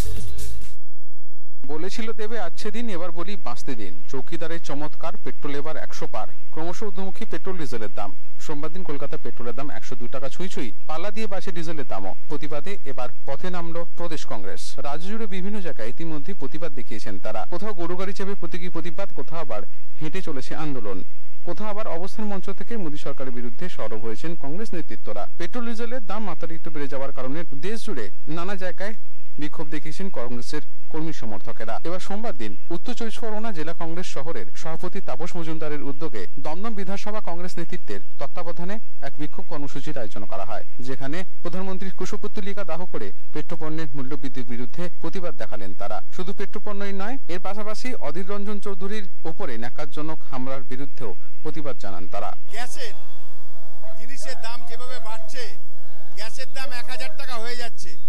বলেছিল দেবে আচ্ছে দিন, এবার বলি বাঁচতে দিন। চৌকিদারের চমৎকার, পেট্রোল এবার 100 পার। ক্রমশ ঊর্ধ্বমুখী পেট্রোল ডিজেলের দাম। সোমবার দিন কলকাতা পেট্রোলের দাম 102 টাকা ছুঁই ছুঁই। পাল্লা দিয়ে বাড়ছে ডিজেলের দামও। প্রতিবাদে এবার পথে নামলো প্রদেশ কংগ্রেস। রাজ্য জুড়ে বিভিন্ন জায়গায় ইতিমধ্যে প্রতিবাদ দেখিয়েছেন তারা। কোথাও গরু গাড়ি চেপে প্রতীকী প্রতিবাদ, কোথাও আবার হেঁটে চলেছে আন্দোলন, কোথাও আবার অবস্থান মঞ্চ থেকে মোদী সরকারের বিরুদ্ধে সরব হয়েছেন কংগ্রেস নেতৃত্বরা। পেট্রোল ডিজেলের দাম মাত্রাতিরিক্ত বেড়ে যাওয়ার কারণে দেশ জুড়ে নানা জায়গায় বিক্ষোভ দেখিয়েছেন কংগ্রেসের কর্মী সমর্থকেরা। এবার সোমবার দিন উত্তর চব্বিশ পরগনা জেলা কংগ্রেস শহরের সভাপতি তাপস মজুমদারের উদ্যোগে দমদম বিধানসভা কংগ্রেস নেতৃত্বের তত্ত্বাবধানে এক বিক্ষোভ কর্মসূচির আয়োজন করা হয়, যেখানে প্রধানমন্ত্রীর কুশপুত্তলিকা দাহ করে পেট্রোপণ্যের মূল্যবৃদ্ধির বিরুদ্ধে প্রতিবাদ দেখালেন তারা। শুধু পেট্রোপণ্যই নয়, এর পাশাপাশি অধীর রঞ্জন চৌধুরীর উপরে ন্যাক্কারজনক হামলার বিরুদ্ধেও প্রতিবাদ জানান তারা। গ্যাসের জিনিসের দাম যেভাবে বাড়ছে, গ্যাসের দাম 1000 টাকা হয়ে যাচ্ছে,